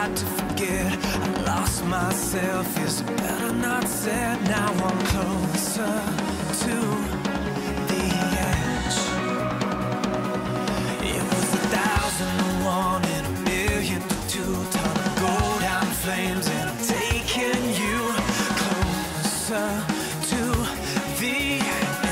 tried to forget. I lost myself, is better not said. Now I'm closer to the edge. It was 1,001 in a million to 2. Time to go down in flames, and I'm taking you closer to the edge.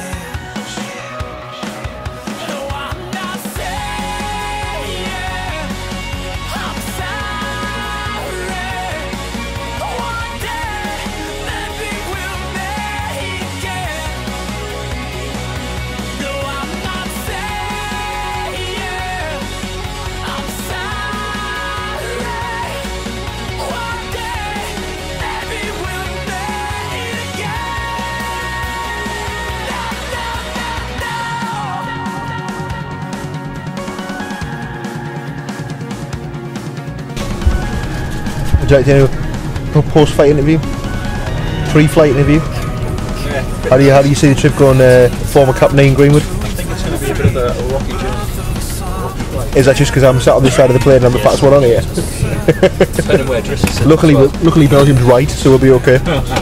Would you like to do a post-flight interview? Pre-flight interview? Yeah. How do you see the trip going, former Captain Ian Greenwood? I think it's going to be a bit of a rocky journey. Is that just because I'm sat on this side of the plane and I'm the fattest one on here? Depending where Driss is. Luckily Belgium's right, so we'll be okay.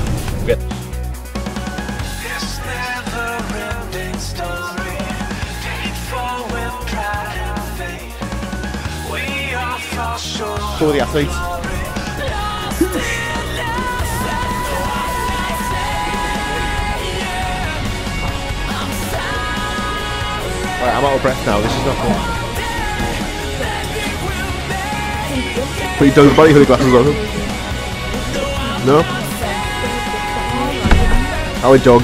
For the athletes. Right, I'm out of breath now, this is not fun. Put your dog body hoodie glasses on. No? Our dog.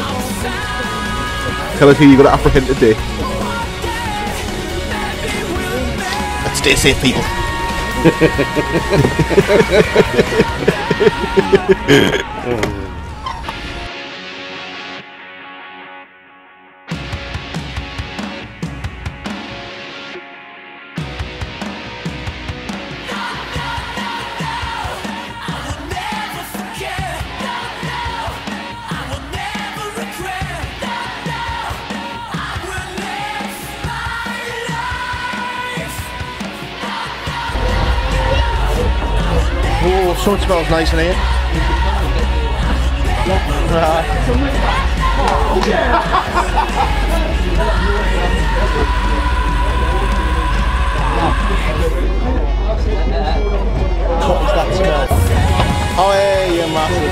Tell us who you've got to apprehend today. Let's stay safe, people. Oh, so it smells nice in here. What is that smell? Oh, hey, you massive.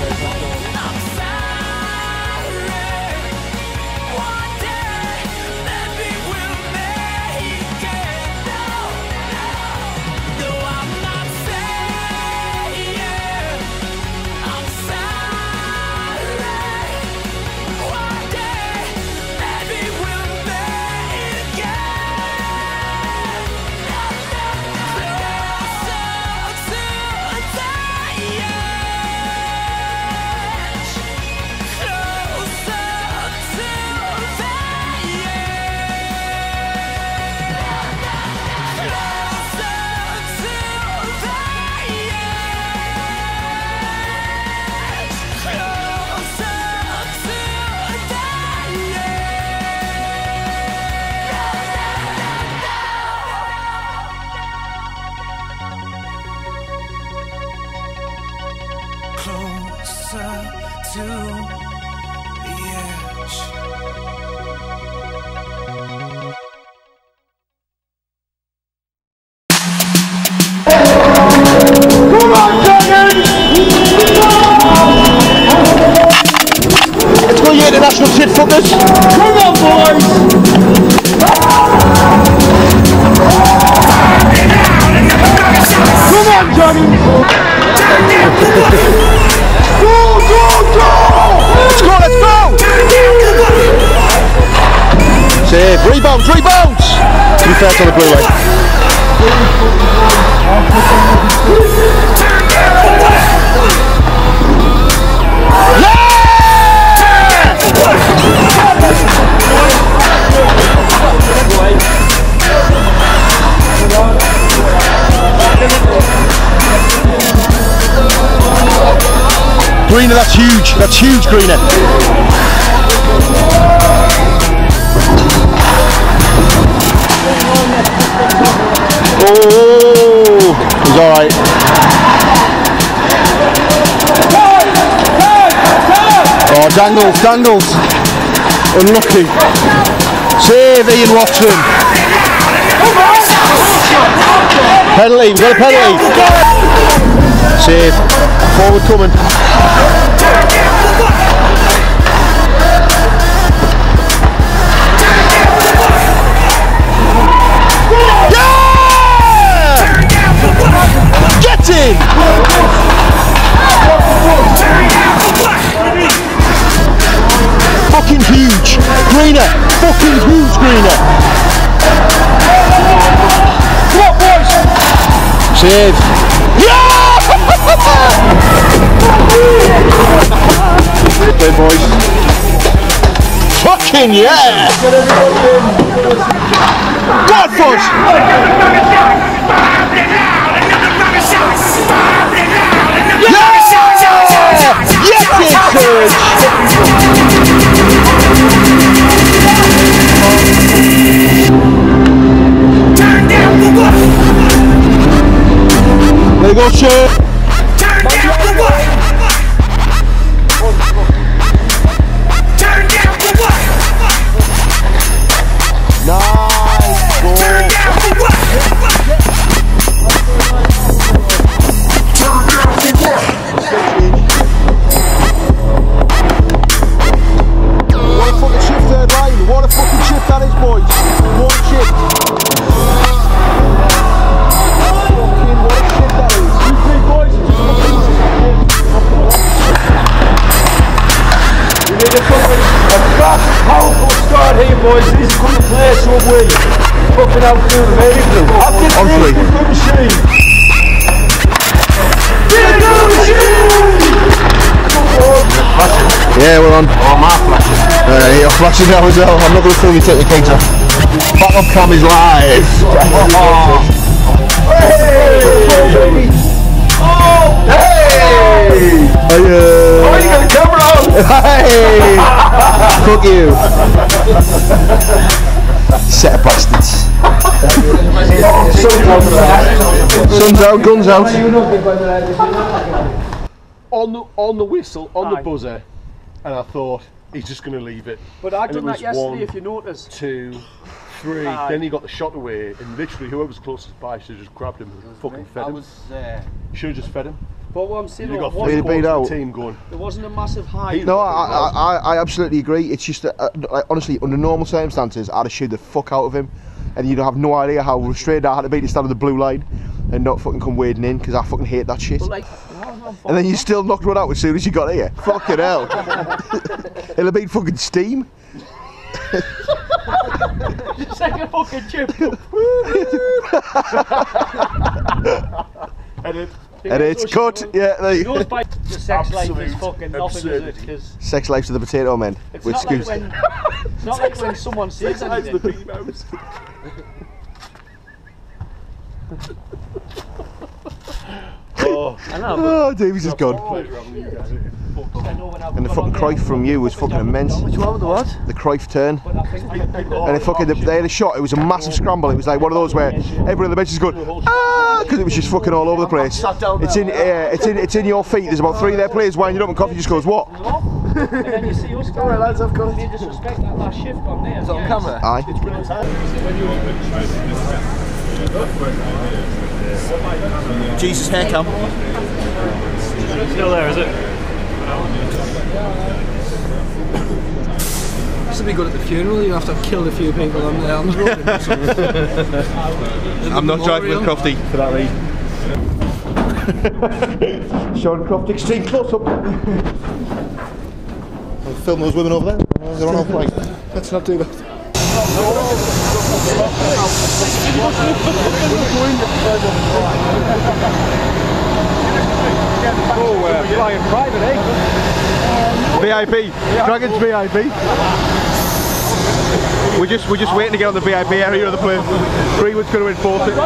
Closer to the edge. Come on, Dragons! Let's go, you international shit fuckers! Come on, boys! Come on, Johnny! Go, go, go! Let's go, let's go! Save, rebounds, rebounds! To be fair, it's on the blue line. Greener, that's huge, Greener. Oh, He's alright. Oh, dangles. Unlucky. Save Ian Watson. Penalty, we've got a penalty. Save. Forward coming. Get in! Fucking huge! Greener! Fucking huge Greener! Come on, boys! Save! Yeah! Okay, boys. Fucking yeah! God, boys! Yes, it's Turn down for what? There you go, Church. Turn down for what? Turn down for what? Nice goal. Turn down for what? Turn down for what? What a fucking shift third line. What a fucking shift that is, boys. What a shift. Powerful start here, boys. This is going to play so well. Fucking out through the very blue. Honestly. Good machine. Yeah, we're on. Oh, my flashing. You're flashing now as well. I'm not going to film you take the cakes off. Back up cam is live. Hey! Oh! Hey! Oh, you got the camera on! Hey! Fuck you. Set of bastards. Sun's out, guns out. On the whistle, on the buzzer, and I thought he's just going to leave it. But I'd And done it that was yesterday, one, if you noticed. 2, 3. Then he got the shot away, and literally whoever's closest by should have just grabbed him and fucking fed him. Should have just fed him. But what I'm saying, You got Beat 3 out. the team going. there wasn't a massive high. No, I absolutely agree. It's just that, honestly, under normal circumstances, I'd have shooed the fuck out of him, and you'd have no idea how frustrated I had to be to stand on the blue line and not fucking come wading in, because I fucking hate that shit. But like, And then you still knocked one out as soon as you got here. Fucking hell. It'll have been fucking steam. just like a fucking chip. And it's cut. Yeah, there you go. Yours by the sex life is fucking nothing, is it? Because Sex life to the potato men. it's With not like excuse. when it's not like when someone says anything. Oh, I know, Oh, Davies is gone. pleasure having you guys. And the fucking Cruyff from you was fucking immense. Which one with the what? The Cruyff turn. But I think And it fucking, they had a shot, it was a massive scramble. It was like one of those where everyone on the bench is going, ah, because it was just fucking all over the place. It's in your feet. There's about 3 of their players winding up, and Coffee just goes, what? and then you see us going. Alright lads, I've got it. You disrespect that last shift on there. It's on camera. Aye. Jesus haircut. Still there, is it? This would be good at the funeral. You have to have killed a few people on there on the road. I'm not driving with Crofty for that reason. Sean Croft, extreme close up. I'll film those women over there. They're on our flight. Let's not do that. Flying private, eh? VIP. Dragons VIP. We're just waiting to get on the VIP area of the plane. Greenwood's going to enforce it.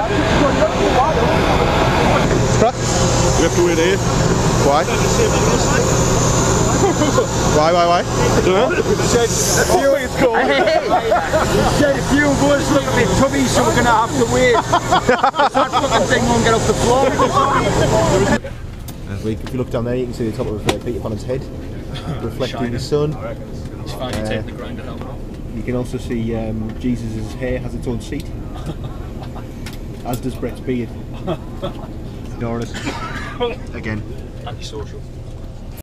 We have to wait here. Why? Why? Said a few of us look a bit tubby, so we're going to have to wait. That fucking thing won't get off the floor. If you look down there, you can see the top of Peter Pannon's head reflecting the sun. He's finally taken the grinder helmet off. You can also see Jesus' hair has its own seat, as does Brett's beard. Doris, again. Antisocial.